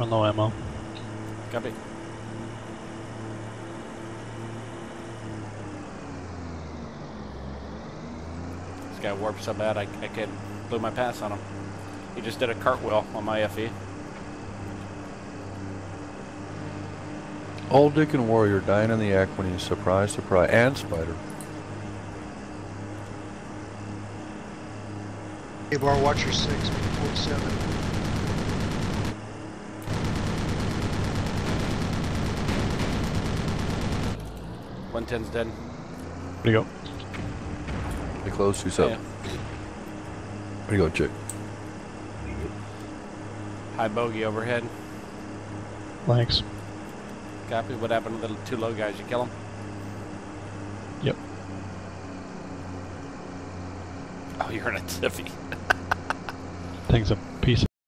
Run low ammo. Copy. This guy warped so bad I could blew my pass on him. He just did a cartwheel on my FE. Old Dick and Warrior dying in the act when he's surprise, surprise, and Spider. Hey, bar, watch your 6, 47. One ten's dead. Where'd you go? They close 2-7. Yeah. Where'd you go, chick? High bogey overhead. Thanks. Copy. What happened to the 2 low guys? You kill them? Yep. Oh, you're in a tiffy. Things up.